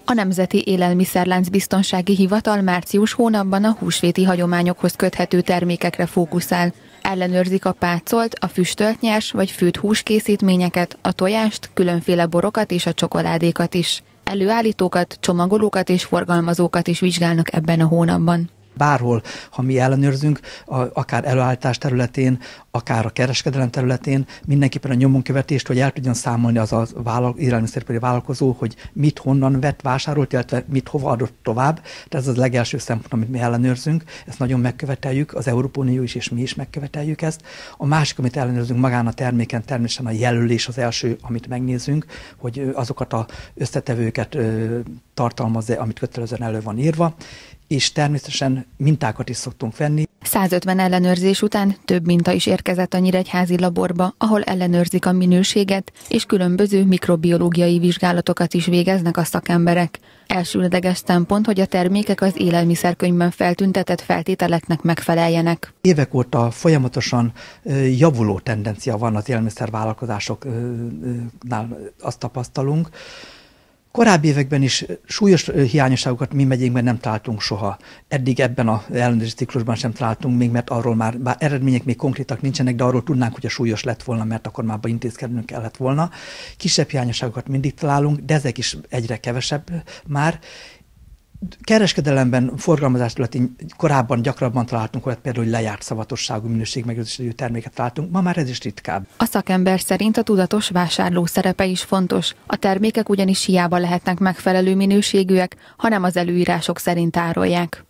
A Nemzeti Élelmiszerlánc Biztonsági Hivatal március hónapban a húsvéti hagyományokhoz köthető termékekre fókuszál. Ellenőrzik a pácolt, a füstölt nyers vagy főtt húskészítményeket, a tojást, különféle borokat és a csokoládékat is. Előállítókat, csomagolókat és forgalmazókat is vizsgálnak ebben a hónapban. Bárhol, ha mi ellenőrzünk, akár előállítás területén, akár a kereskedelem területén, mindenképpen a nyomonkövetést, hogy el tudjon számolni az élelmiszeripari vállalkozó, hogy mit honnan vett, vásárolt, illetve mit hova adott tovább. De ez az legelső szempont, amit mi ellenőrzünk. Ezt nagyon megköveteljük, az Európai Unió is, és mi is megköveteljük ezt. A másik, amit ellenőrzünk magán a terméken, természetesen a jelölés az első, amit megnézünk, hogy azokat az összetevőket tartalmaz-e, amit kötelezően elő van írva, és természetesen mintákat is szoktunk venni. 150 ellenőrzés után több minta is érkezett a nyíregyházi laborba, ahol ellenőrzik a minőséget, és különböző mikrobiológiai vizsgálatokat is végeznek a szakemberek. Elsődleges szempont, hogy a termékek az élelmiszerkönyvben feltüntetett feltételeknek megfeleljenek. Évek óta folyamatosan javuló tendencia van az élelmiszervállalkozásoknál, azt tapasztalunk. Korábbi években is súlyos hiányosságokat mi megyénkben nem találtunk soha. Eddig ebben az ellenőrzési ciklusban sem találtunk még, mert arról már, bár eredmények még konkrétak nincsenek, de arról tudnánk, hogy a súlyos lett volna, mert akkor már intézkednünk kellett volna. Kisebb hiányosságokat mindig találunk, de ezek is egyre kevesebb már. Kereskedelemben, forgalmazás területén korábban gyakrabban találtunk olyat, például, hogy lejárt szavatosságú, minőségmegőrzésű terméket találtunk, ma már ez is ritkább. A szakember szerint a tudatos vásárló szerepe is fontos. A termékek ugyanis hiába lehetnek megfelelő minőségűek, hanem az előírások szerint árolják.